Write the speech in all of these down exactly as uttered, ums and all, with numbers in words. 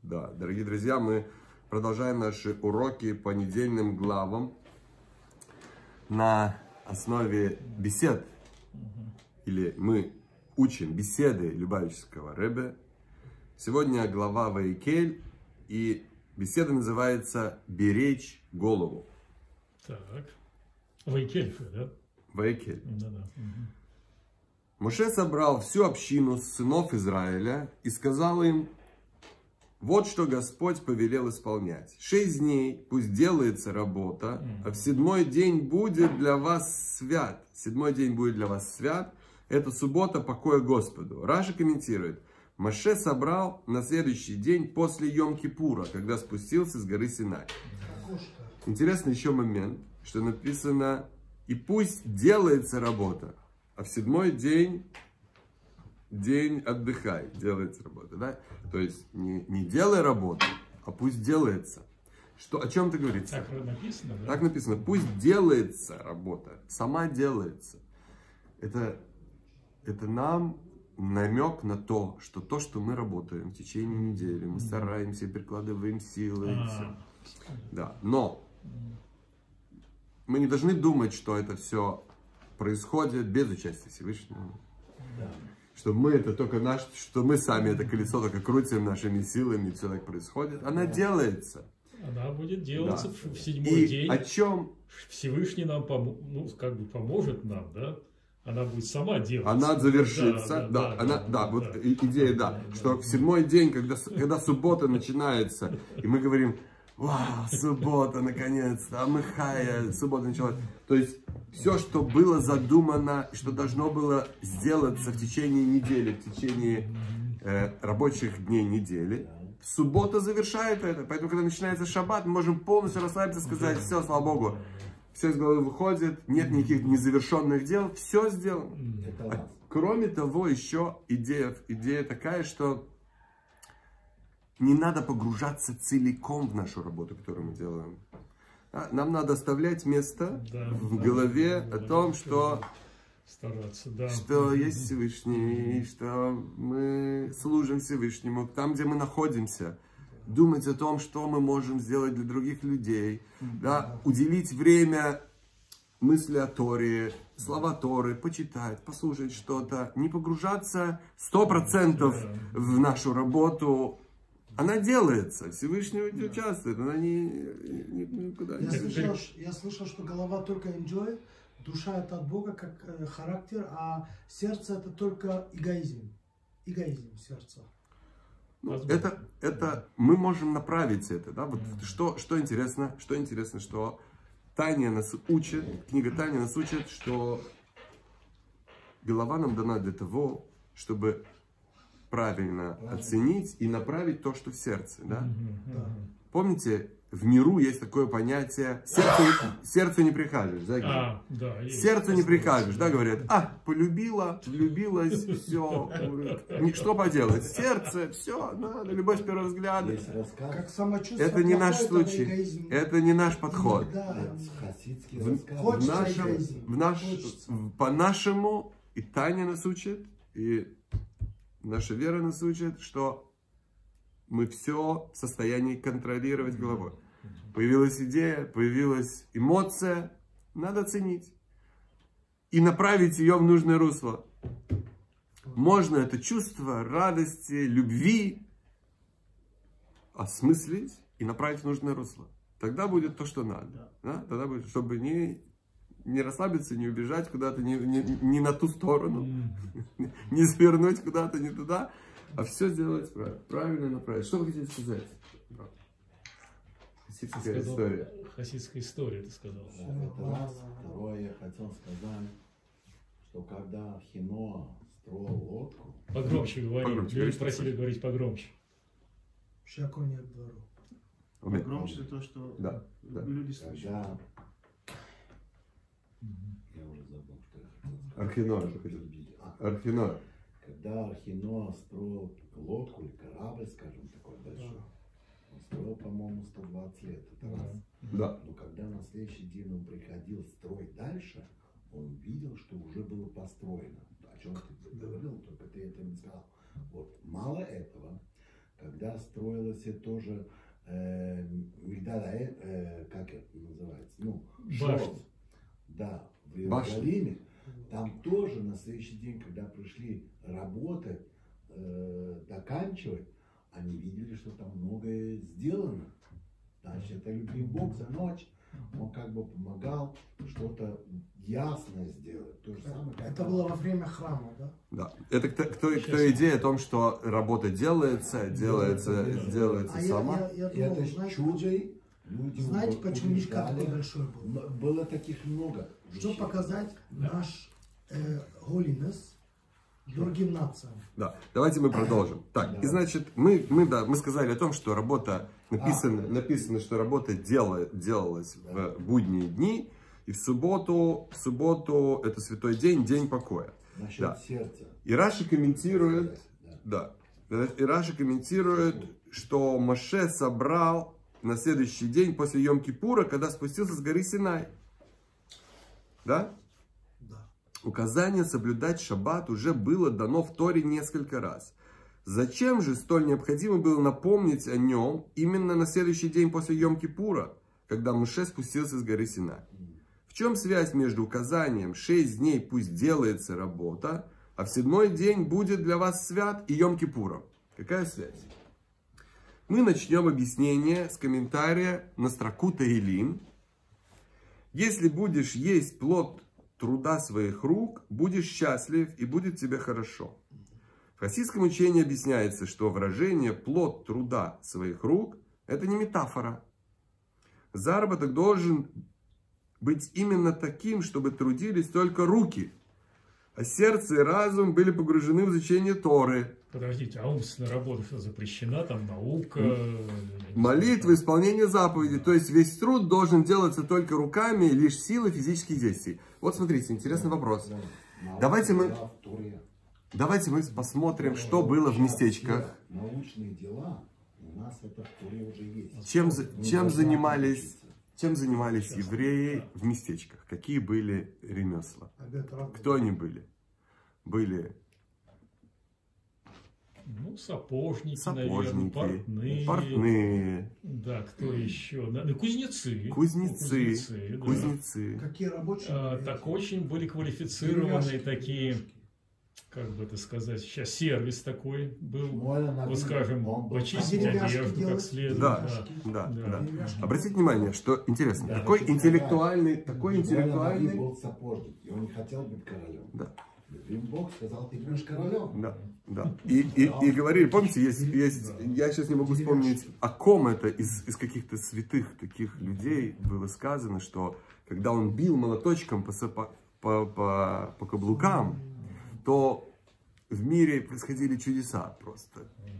Да, дорогие друзья, мы продолжаем наши уроки по недельным главам на основе бесед. Или мы учим беседы Любавического Ребе. Сегодня глава Ваикель, и беседа называется «Беречь голову». Так, Ваикель, да? Ваикель. Да-да. Угу. Моше собрал всю общину сынов Израиля и сказал им: вот что Господь повелел исполнять. Шесть дней пусть делается работа, а в седьмой день будет для вас свят. Седьмой день будет для вас свят. Это суббота покоя Господу. Раши комментирует: Моше собрал на следующий день после Йом-Кипура, когда спустился с горы Синай. Интересный еще момент, что написано: и пусть делается работа, а в седьмой день, день отдыхай, делается работа, да? То есть не, не делай работу, а пусть делается. Что, о чем это говорится? Так написано, да? Так написано: пусть делается работа, сама делается. Это, это нам намек на то, что то, что мы работаем в течение недели, мы стараемся, прикладываем силы, и все. Да, но мы не должны думать, что это все происходит без участия Всевышнего. Да. Что мы это только наш, что мы сами это колесо только крутим нашими силами, и все так происходит. Она да. делается. Она будет делаться да. в седьмой и день. О чем? Всевышний нам пом... ну, как бы поможет нам, да? Она будет сама делаться. Она завершится, да, да, да, да, она, да, да, да вот да, идея, да, да, что да, в седьмой да. день, когда, когда суббота начинается, и мы говорим: вау, суббота, наконец-то, Амыхая, суббота началась. То есть, все, что было задумано, что должно было сделаться в течение недели, в течение э, рабочих дней недели, суббота завершает это. Поэтому, когда начинается шаббат, мы можем полностью расслабиться и сказать: все, слава Богу, все из головы выходит, нет никаких незавершенных дел, все сделано. А, кроме того, еще идея, идея такая, что не надо погружаться целиком в нашу работу, которую мы делаем. Нам надо оставлять место да, в голове да, о том, да, что, стараться, да. что есть Всевышний, что мы служим Всевышнему, там, где мы находимся. Думать о том, что мы можем сделать для других людей. Да? Уделить время мысли о Торе, слова Торы, почитать, послушать что-то. Не погружаться сто процентов в нашу работу. Она делается, Всевышний да. участвует, она не, не, никуда я не слышал, я слышал, что голова только enjoy, душа это от Бога как э, характер, а сердце это только эгоизм. Эгоизм сердца. Ну, это, это мы можем направить это, да? Вот mm-hmm. что, что интересно, что интересно, что Таня нас учит, книга Таня нас учит, что голова нам дана для того, чтобы правильно оценить и направить то, что в сердце, да? Mm-hmm. Да. Помните, в миру есть такое понятие: сердцу, сердцу не прикажешь, да? А, да, сердцу не прикажешь, да, говорят: а, полюбила, влюбилась, все, что поделать, сердце, все, надо, любовь с первого взгляда. Как самочувствие, это не наш случай, это не наш подход. Да. В, в нашем, в наш, по-нашему, и Таня нас учит, и наша вера нас учит, что мы все в состоянии контролировать головой. Появилась идея, появилась эмоция, надо ценить. И направить ее в нужное русло. Можно это чувство радости, любви осмыслить и направить в нужное русло. Тогда будет то, что надо. Да? Тогда будет, чтобы не, не расслабиться, не убежать куда-то, не, не, не на ту сторону, не свернуть куда-то не туда. А все сделать правильно, правильно направить. Что вы хотите сказать? Хасидская история. Хасидская история, ты сказал. Да, это раз. Второе, я хотел сказать, что когда Хино строил лодку... Погромче говори. Погромче, Люди просили говорить погромче. Щаконя к двору. Погромче то, что да, да. люди слышат. Когда... Я уже забыл, что я хотел сказать. Архино. Архино. Когда Архино строил лодку или корабль, скажем, такой большой, он строил, по-моему, сто двадцать лет. Это раз. Да. Но когда на следующий день он приходил строить дальше, он видел, что уже было построено. О чем ты говорил, только ты это не сказал. Вот мало этого, когда строилось тоже э, Мигдала, э, э, как это называется, ну, шоу, да, в Иерусалиме, там тоже на следующий день, когда пришли работать, э, заканчивать, они видели, что там многое сделано. Значит, это любимый Бог за ночь. Он как бы помогал что-то ясное сделать. То же самое, это было во время храма, да? Да. Это кто, кто, кто идея о том, что работа делается, делается, делается, делается А сама. я, я, я думал, это знаете, чудо. Люди знаете, почему мешкан убеждали. такой большой был? Было таких много. Чтобы вещей. показать наш э, holiness другим нациям. Да. Давайте мы продолжим. Так, Да. и значит, мы, мы, да, мы сказали о том, что работа, написано, А, написано, что работа дела, делалась Да. в будние дни, и в субботу, в субботу это святой день, день покоя. Насчет Да. сердца. И Раши комментирует, Да. да, и Раши комментирует, что Моше собрал на следующий день после Йом-Кипура, когда спустился с горы Синай. Да? Да. Указание соблюдать шаббат уже было дано в Торе несколько раз. Зачем же столь необходимо было напомнить о нем именно на следующий день после Йом-Кипура, когда Моше спустился с горы Синай? В чем связь между указанием «шесть дней пусть делается работа», а в седьмой день будет для вас свят и Йом-Кипуром? Какая связь? Мы начнем объяснение с комментария на строку Таилим. «Если будешь есть плод труда своих рук, будешь счастлив и будет тебе хорошо». В хасидском учении объясняется, что выражение «плод труда своих рук» – это не метафора. Заработок должен быть именно таким, чтобы трудились только руки, а сердце и разум были погружены в изучение Торы. Подождите, а умственная работа что запрещена? Там наука? Молитва, исполнение заповедей. То есть весь труд должен делаться только руками, лишь силой физических действий. Вот смотрите, интересный вопрос. Давайте мы, давайте мы посмотрим, что было в местечках. Научные дела у нас это в Торе уже есть. Чем, чем занимались, чем занимались евреи в местечках? Какие были ремесла? Кто они были? Были ну, сапожники, сапожники, наверное, портные. портные. Да, кто еще? Ну, кузнецы. Кузнецы. Кузнецы. Кузнецы. Да. Какие рабочие? А, так очень были квалифицированные Деревяшки, такие, деревяшки. как бы это сказать, сейчас сервис такой был. Шмуэль Анави, Вот скажем, он был почистить деревяшки одежду как делать? следует. Да, Да. да, Да. да. Деревяшки. Обратите внимание, что интересно, Да. такой Очень интеллектуальный, такой Шмуэль Анави интеллектуальный, был сапожник, и он не хотел быть королем. да, Им Бог сказал, ты будешь королем. да, да. И, и, и говорили, помните, есть, есть, я сейчас не могу вспомнить, о ком это из, из каких-то святых таких людей было сказано, что когда он бил молоточком по, по, по, по, по каблукам, то в мире происходили чудеса просто.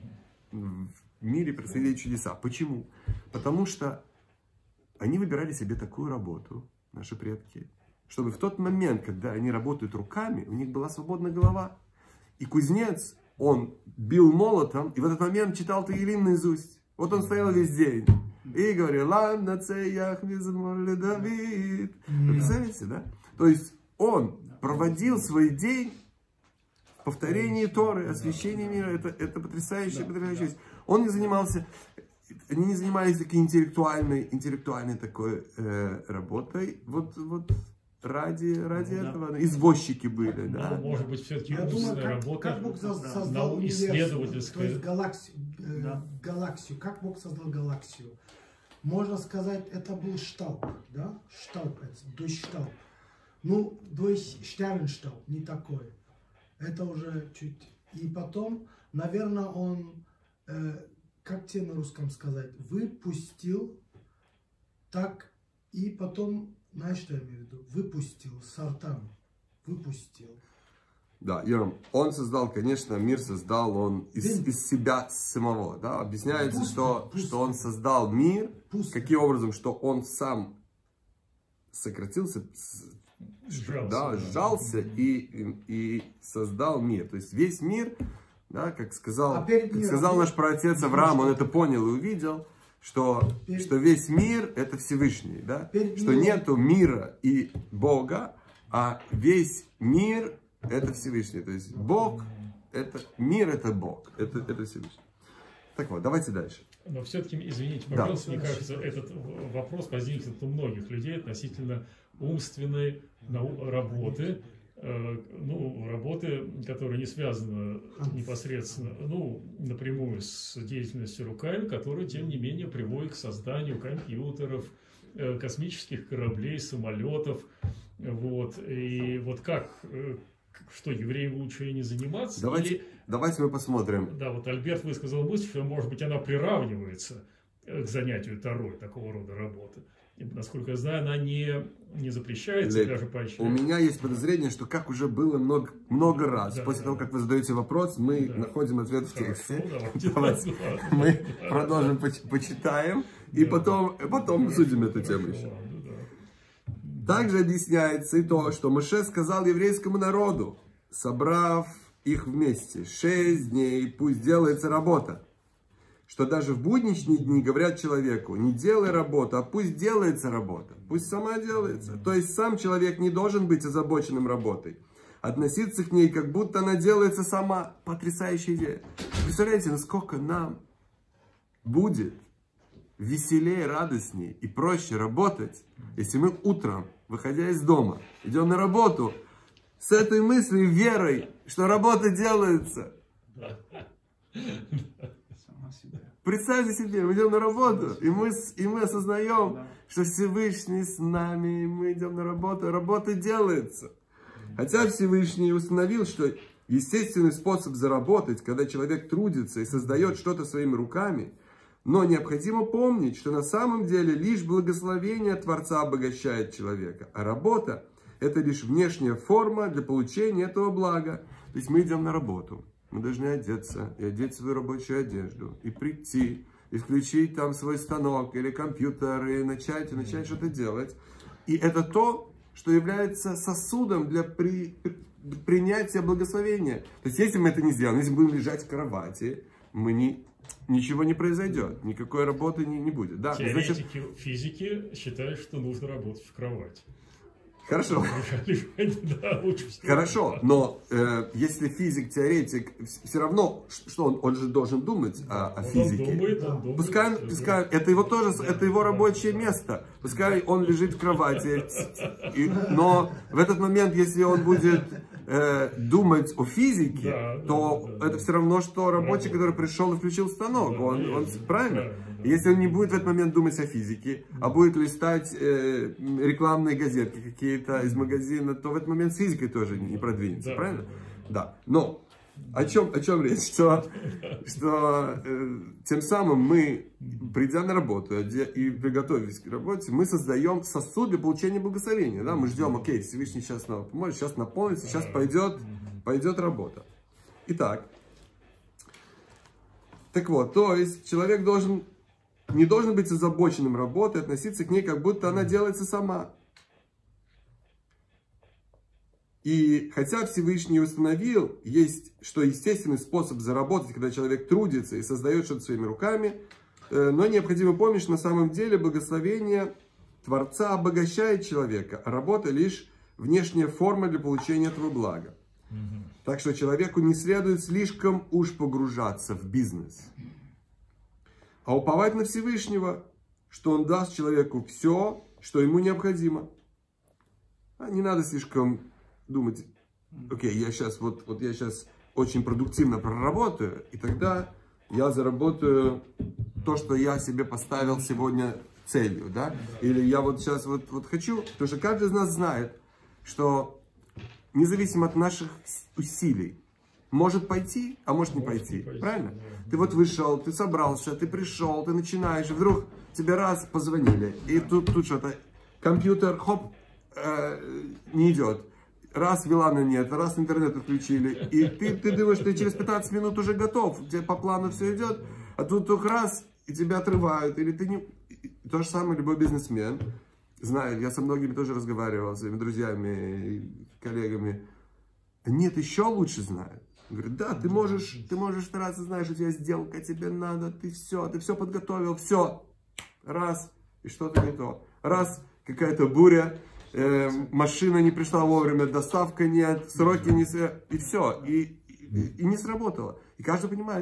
В мире происходили чудеса. Почему? Потому что они выбирали себе такую работу, наши предки, чтобы в тот момент, когда они работают руками, у них была свободная голова. И кузнец, он бил молотом, и в этот момент читал Таилим наизусть. Вот он стоял весь день и говорил: «Лам на цеях мизмор Давид». Вы представляете, да? То есть он проводил свой день в повторении Торы, освящении мира. Это, это потрясающая, потрясающая вещь. Он не занимался... Они не занимались такой интеллектуальной, интеллектуальной такой э, работой. Вот, вот ради, ради Ну, да. этого. Извозчики были, Ну, да. может быть, все-таки Я думаю, умственная как, работа. как Бог соз- Да. создал Нау- универсум, то исследовательская. есть галаксию, э, Да. галаксию. Как Бог создал галаксию? Можно сказать, это был штаб, да? Штаб, штаб. Ну, штаб, не такой. Это уже чуть. И потом, наверное, он, э, как тебе на русском сказать, выпустил так, и потом, знаешь, что я имею в виду? Выпустил сортами. Выпустил. Да, Йорам, он создал, конечно, мир создал он из, из себя самого, да, объясняется, Пусто, что, пусто. что он создал мир, Пусто. каким образом, что он сам сократился, с- Сжался, да, да. сжался и, и, и создал мир, то есть весь мир, да, как сказал, А перед как миром сказал есть- наш праотец Авраам, он это понял и увидел, что, Перед- что весь мир это Всевышний, да, Перед что миром- нету мира и Бога, а весь мир это Всевышний. То есть Бог, это, мир это Бог, это, это Всевышний. Так вот, давайте дальше. Но все-таки, извините, пожалуйста, да. Мне кажется, этот вопрос возникнет у многих людей относительно умственной работы, ну, работы, которая не связана непосредственно, ну, напрямую с деятельностью руками, которая, тем не менее, приводит к созданию компьютеров, космических кораблей, самолетов, вот, и вот как, что, евреям лучше не заниматься? Давайте, или... давайте мы посмотрим. Да, вот Альберт высказал мысль, что, может быть, она приравнивается к занятию Торой, такого рода работы. И, насколько я знаю, она не, не запрещается, Лек, даже поощряется. У меня есть подозрение, что, как уже было много, много раз, да, после да. того, как вы задаете вопрос, мы да. находим ответ в тексте. Хорошо, давайте да, мы да, продолжим, да. почитаем, да, и потом, да. потом да. судим эту тему еще. Да. Также объясняется и то, что Моше сказал еврейскому народу, собрав их вместе, шесть дней, пусть делается работа. Что даже в будничные дни говорят человеку, не делай работу, а пусть делается работа, пусть сама делается. То есть сам человек не должен быть озабоченным работой, относиться к ней, как будто она делается сама. Потрясающая идея. Представляете, насколько нам будет веселее, радостнее и проще работать, если мы утром, выходя из дома, идем на работу с этой мыслью, верой, что работа делается. Представьте себе, мы идем на работу, и мы, и мы осознаем, да. что Всевышний с нами, и мы идем на работу, работа делается. Хотя Всевышний установил, что естественный способ заработать, когда человек трудится и создает что-то своими руками, но необходимо помнить, что на самом деле лишь благословение Творца обогащает человека, а работа – это лишь внешняя форма для получения этого блага. То есть мы идем на работу. Мы должны одеться, и одеть свою рабочую одежду, и прийти, и включить там свой станок или компьютер, и начать, и начать что-то делать. И это то, что является сосудом для при, при, принятия благословения. То есть, если мы это не сделаем, если мы будем лежать в кровати, мы не, ничего не произойдет, никакой работы не, не будет. Да, теоретики значит... физики считают, что нужно работать в кровати. Хорошо. Да, Хорошо, но э, если физик-теоретик, все равно, что он, он же должен думать о, о физике. Он думает, он думает, пускай, пускай да. это его тоже, да, это его рабочее да. место. Пускай он лежит в кровати, и, но в этот момент, если он будет э, думать о физике, да, то да, да, это да. все равно, что рабочий, который пришел и включил станок. Да, он, да, он, да, правильно? Да, да, если он не будет в этот момент думать о физике, а будет листать э, рекламные газетки какие-то из магазина, то в этот момент с физикой тоже не продвинется, да, правильно? Да. да. Но о чем, о чем речь? Что, что э, тем самым мы, придя на работу и приготовившись к работе, мы создаем сосуд для получения благословения. Да? Мы ждем, окей, Всевышний сейчас нам поможет, сейчас наполнится, сейчас пойдет, пойдет работа. Итак, так вот, то есть человек должен, не должен быть озабоченным работой, относиться к ней, как будто она делается сама. И хотя Всевышний установил, есть, что естественный способ заработать, когда человек трудится и создает что-то своими руками, но необходимо помнить, что на самом деле благословение Творца обогащает человека, а работа лишь внешняя форма для получения этого блага. Mm-hmm. Так что человеку не следует слишком уж погружаться в бизнес, а уповать на Всевышнего, что он даст человеку все, что ему необходимо. А не надо слишком думать, окей, okay, я сейчас вот, вот я сейчас очень продуктивно проработаю, и тогда я заработаю то, что я себе поставил сегодня целью, да? Или я вот сейчас вот, вот хочу, потому что каждый из нас знает, что независимо от наших усилий, может пойти, а может не пойти, пойти правильно? Да. Ты вот вышел, ты собрался, ты пришел, ты начинаешь, и вдруг тебе раз позвонили, и тут, тут что-то, компьютер, хоп, э, не идет. Раз Вилана нет, раз интернет отключили, и ты, ты думаешь, что ты через пятнадцать минут уже готов, у тебя по плану все идет, а тут только раз, и тебя отрывают, или ты не... И то же самое любой бизнесмен знает, я со многими тоже разговаривал, с своими друзьями, коллегами, нет, еще лучше знают. Говорят, да, ты можешь, ты можешь стараться, знаешь, у тебя сделка, тебе надо, ты все, ты все подготовил, все, раз, и что-то не то, раз, какая-то буря, Э, машина не пришла вовремя, доставка нет, сроки не... И все. И, и, и не сработало. И каждый понимает,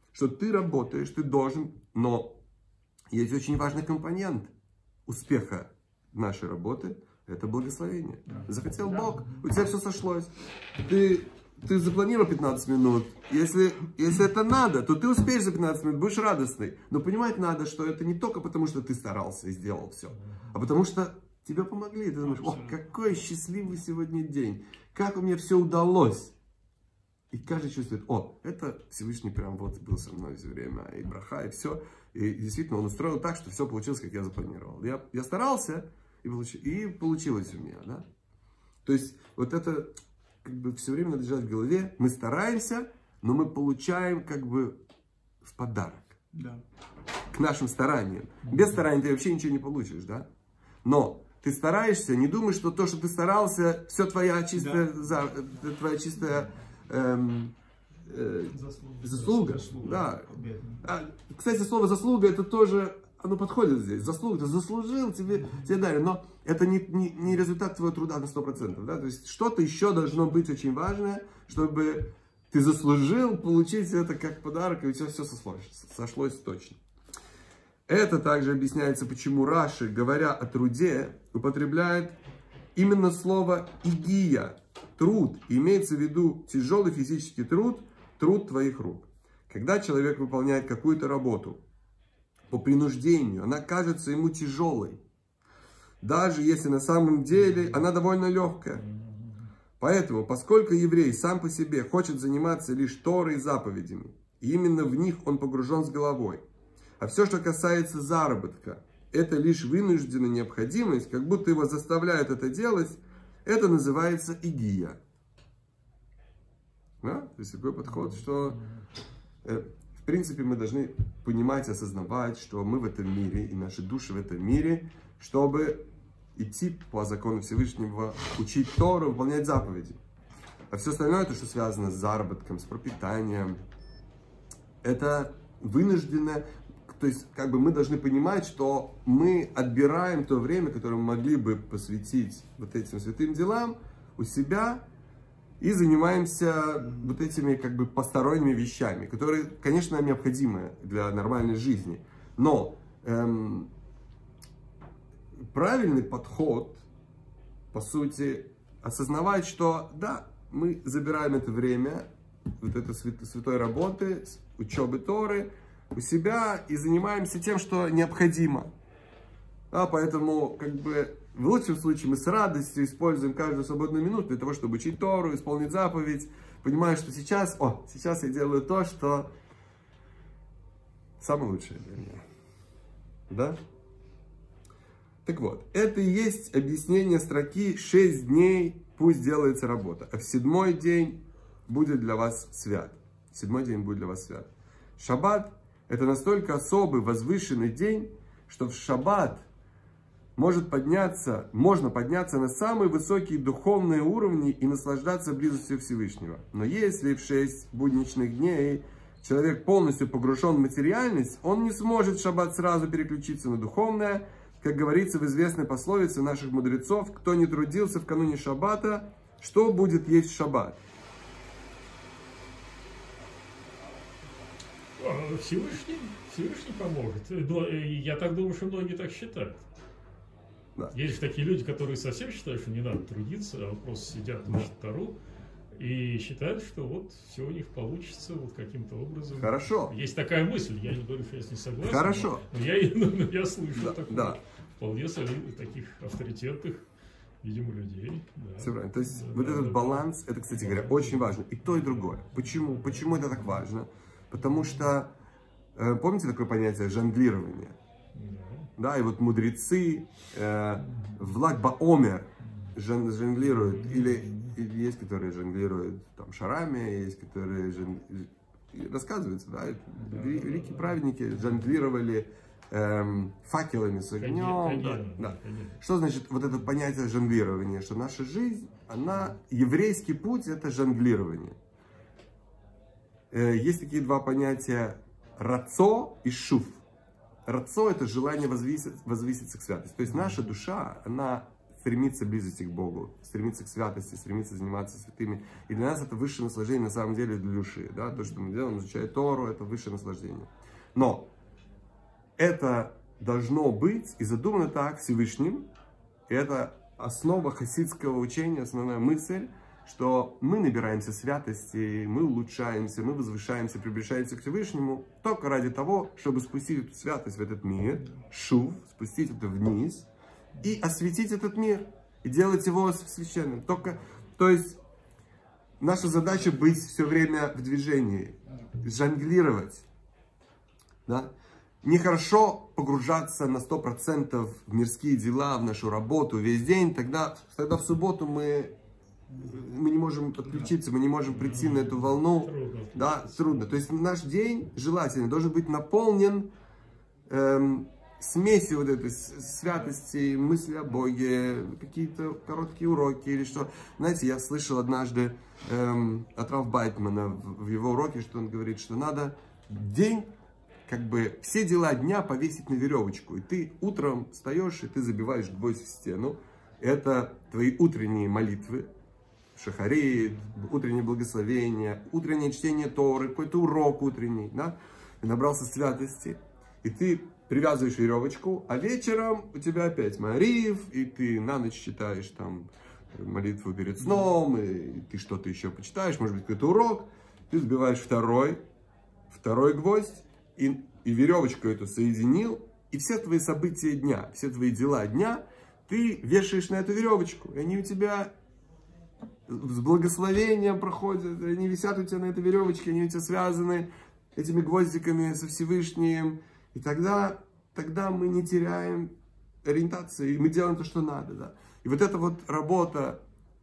что ты работаешь, ты должен, но есть очень важный компонент успеха нашей работы, это благословение. Захотел Бог, у тебя все сошлось. Ты, ты запланировал пятнадцать минут. Если, если это надо, то ты успеешь за пятнадцать минут, будешь радостный. Но понимать надо, что это не только потому, что ты старался и сделал все, а потому что тебе помогли. Ты думаешь, о, какой счастливый сегодня день. Как у меня все удалось. И каждый чувствует, о, это Всевышний прям вот был со мной все время, и браха, и все. И действительно, он устроил так, что все получилось, как я запланировал. Я, я старался, и, получ... и получилось у меня, да. То есть, вот это, как бы, все время надо держать в голове. Мы стараемся, но мы получаем, как бы, в подарок. Да. К нашим стараниям. Без стараний ты вообще ничего не получишь, да. Но ты стараешься, не думай, что то, что ты старался, все твоя чистая, да. за... твоя чистая... Эм, э, заслуга. Заслуга. заслуга. Да. А, кстати, слово заслуга, это тоже, оно подходит здесь. Заслуга, ты заслужил, тебе, тебе дали. Но это не, не, не результат твоего труда на сто процентов. Да? То есть что-то еще должно быть очень важное, чтобы ты заслужил получить это как подарок, и у тебя все сошлось, сошлось точно. Это также объясняется, почему Раши, говоря о труде, употребляет именно слово «игия». Труд, имеется в виду тяжелый физический труд, труд твоих рук. Когда человек выполняет какую-то работу по принуждению, она кажется ему тяжелой. Даже если на самом деле она довольно легкая. Поэтому, поскольку еврей сам по себе хочет заниматься лишь Торой и заповедями, и именно в них он погружен с головой, а все, что касается заработка, это лишь вынужденная необходимость, как будто его заставляют это делать, это называется игия. Да? То есть такой подход, что э, в принципе мы должны понимать, осознавать, что мы в этом мире и наши души в этом мире, чтобы идти по закону Всевышнего, учить Тору, выполнять заповеди. А все остальное, то, что связано с заработком, с пропитанием, это вынужденно. То есть, как бы мы должны понимать, что мы отбираем то время, которое мы могли бы посвятить вот этим святым делам у себя, и занимаемся вот этими, как бы, посторонними вещами, которые, конечно, необходимы для нормальной жизни. Но эм, правильный подход, по сути, осознавать, что, да, мы забираем это время, вот этой святой работы, учебы Торы, у себя и занимаемся тем, что необходимо. Да, поэтому, как бы, в лучшем случае мы с радостью используем каждую свободную минуту для того, чтобы учить Тору, исполнить заповедь, понимая, что сейчас, о, сейчас я делаю то, что самое лучшее для меня. Да? Так вот, это и есть объяснение строки «шесть дней пусть делается работа, а в седьмой день будет для вас свят». Седьмой день будет для вас свят. Шаббат – это настолько особый, возвышенный день, что в шаббат может подняться, можно подняться на самые высокие духовные уровни и наслаждаться близостью Всевышнего. Но если в шесть будничных дней человек полностью погружен в материальность, он не сможет в шаббат сразу переключиться на духовное. Как говорится в известной пословице наших мудрецов, кто не трудился в кануне шаббата, что будет есть в шаббат? Всевышний, Всевышний поможет. Но я так думаю, что многие так считают. Да. Есть же такие люди, которые совсем считают, что не надо трудиться, а просто сидят в Тору и считают, что вот все у них получится вот каким-то образом. Хорошо. Есть такая мысль, я не говорю, что я с ней согласен. Хорошо. Но я, но я слышу да, такое, да. вполне солидных таких авторитетных, видимо, людей. Да. Все правильно. То есть да, вот да, этот да, баланс, это, кстати говоря, очень важно. И то, и другое. Почему? Почему это так важно? Потому что, э, помните такое понятие жонглирование? Да, и вот мудрецы э, в Lag BaOmer жон, жонглируют, или, или есть, которые жонглируют там, шарами, есть, которые жон... рассказывается, да, да великие да, праведники да. жонглировали эм, факелами с огнем. Конечно, да, да. конечно. Что значит вот это понятие жонглирования? Что наша жизнь, она, еврейский путь, это жонглирование. Э, есть такие два понятия рацо и шув. Рацо – это желание возвыситься, возвыситься к святости. То есть наша душа, она стремиться к близости к Богу, стремиться к святости, стремиться заниматься святыми. И для нас это высшее наслаждение на самом деле для души. Да? То, что мы делаем, изучая Тору, это высшее наслаждение. Но это должно быть и задумано так Всевышним. И это основа хасидского учения, основная мысль, что мы набираемся святости, мы улучшаемся, мы возвышаемся, приближаемся к Всевышнему только ради того, чтобы спустить эту святость в этот мир, шув, спустить это вниз и осветить этот мир, и делать его священным. Только, то есть, наша задача быть все время в движении, жонглировать. Да? Нехорошо погружаться на сто процентов в мирские дела, в нашу работу весь день, тогда, тогда в субботу мы... мы не можем подключиться, мы не можем прийти на эту волну. Трудно. Да, трудно. То есть наш день желательно должен быть наполнен эм, смесью вот этой святости, мысли о Боге, какие-то короткие уроки или что. Знаете, я слышал однажды эм, от Рав Байтмана в, в его уроке, что он говорит, что надо день, как бы все дела дня повесить на веревочку. И ты утром встаешь, и ты забиваешь гвоздь в стену. Это твои утренние молитвы. Шахарит, утреннее благословение, утреннее чтение Торы, какой-то урок утренний, да, и набрался святости, и ты привязываешь веревочку, а вечером у тебя опять Маариф, и ты на ночь читаешь там молитву перед сном, и ты что-то еще почитаешь, может быть какой-то урок, ты сбиваешь второй, второй гвоздь, и, и веревочку эту соединил, и все твои события дня, все твои дела дня, ты вешаешь на эту веревочку, и они у тебя... с благословением проходят, они висят у тебя на этой веревочке, они у тебя связаны этими гвоздиками со Всевышним. И тогда, тогда мы не теряем ориентации, и мы делаем то, что надо. Да? И вот эта вот работа,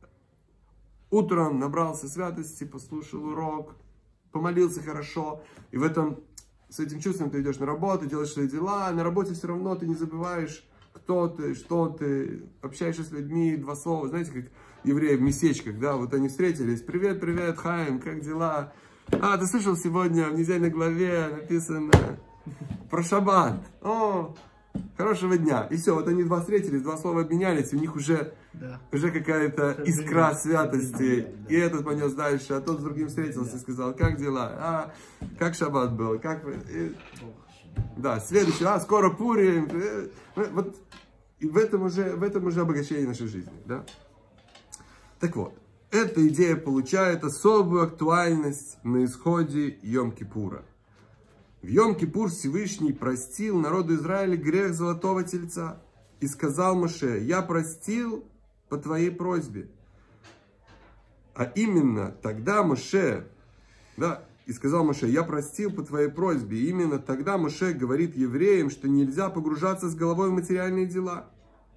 утром набрался святости, послушал урок, помолился хорошо, и в этом, с этим чувством ты идешь на работу, делаешь свои дела, а на работе все равно ты не забываешь, кто ты, что ты, общаешься с людьми, два слова, знаете, как евреи в местечках, да, вот они встретились, привет, привет, Хаим, как дела? А, ты слышал, сегодня в недельной главе написано про шаббат, о, хорошего дня, и все, вот они два встретились, два слова обменялись, у них уже, да. уже какая-то искра святости, и этот понес дальше, а тот с другим встретился и сказал, как дела, а, как шаббат был, как вы... И... Да, следующий, а, скоро Пурим, вот, и в этом уже, в этом уже обогащение нашей жизни, да. Так вот, эта идея получает особую актуальность на исходе Йом-Кипура. В Йом-Кипур Всевышний простил народу Израиля грех золотого тельца и сказал Моше, я простил по твоей просьбе. А именно тогда Моше, да, и сказал Моше, я простил по твоей просьбе. И именно тогда Моше говорит евреям, что нельзя погружаться с головой в материальные дела.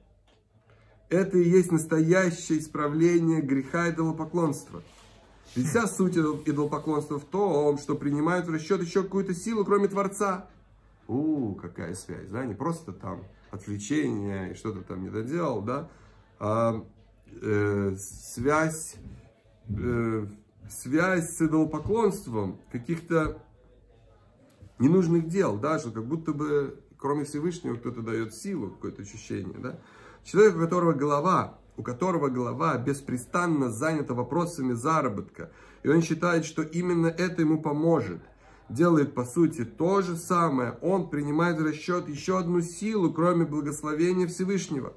Это и есть настоящее исправление греха идолопоклонства. Ведь вся суть идолопоклонства в том, что принимают в расчет еще какую-то силу, кроме Творца. У, какая связь, да, не просто там отвлечение и что-то там не доделал, да, а э, связь, э, связь с идолопоклонством каких-то ненужных дел, да, что как будто бы кроме Всевышнего кто-то дает силу, какое-то ощущение, да. Человек, у которого голова, у которого голова беспрестанно занята вопросами заработка, и он считает, что именно это ему поможет, делает по сути то же самое, он принимает в расчет еще одну силу, кроме благословения Всевышнего.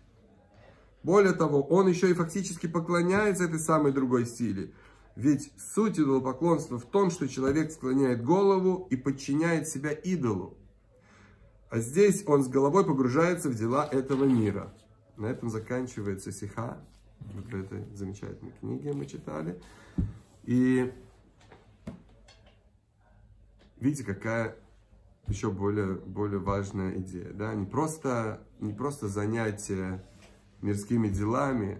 Более того, он еще и фактически поклоняется этой самой другой силе. Ведь суть идолопоклонства в том, что человек склоняет голову и подчиняет себя идолу. А здесь он с головой погружается в дела этого мира. На этом заканчивается сиха. Вот в этой замечательной книге мы читали. И видите, какая еще более, более важная идея. Да? Не просто, не просто занятие мирскими делами,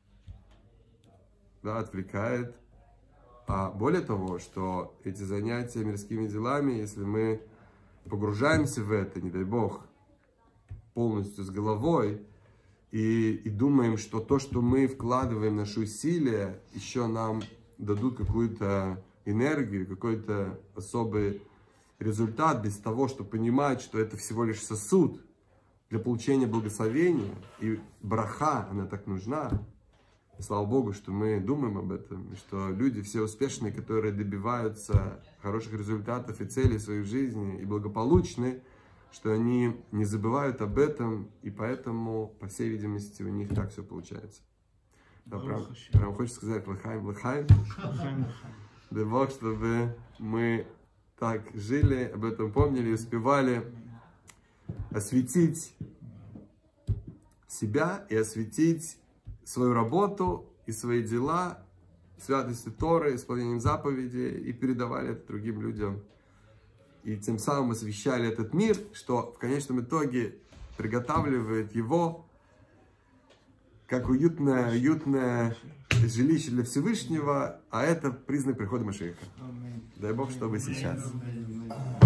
да, отвлекает, а более того, что эти занятия мирскими делами, если мы погружаемся в это, не дай Бог, полностью с головой, и, и думаем, что то, что мы вкладываем в наши усилия, еще нам дадут какую-то энергию, какой-то особый результат, без того, чтобы понимать, что это всего лишь сосуд, для получения благословения. И браха, она так нужна. И слава Богу, что мы думаем об этом, и что люди все успешные, которые добиваются хороших результатов и целей в своей жизни, и благополучны, что они не забывают об этом, и поэтому, по всей видимости, у них так все получается. Да, прям, прям хочется сказать лахаим, лахаим. Дай Бог, чтобы мы так жили, об этом помнили, успевали осветить себя и осветить свою работу и свои дела святостью Торы, исполнением заповедей, и передавали это другим людям. И тем самым освещали этот мир, что в конечном итоге приготавливает его как уютное, уютное жилище для Всевышнего, а это признак прихода Машиаха. Дай Бог, чтобы сейчас.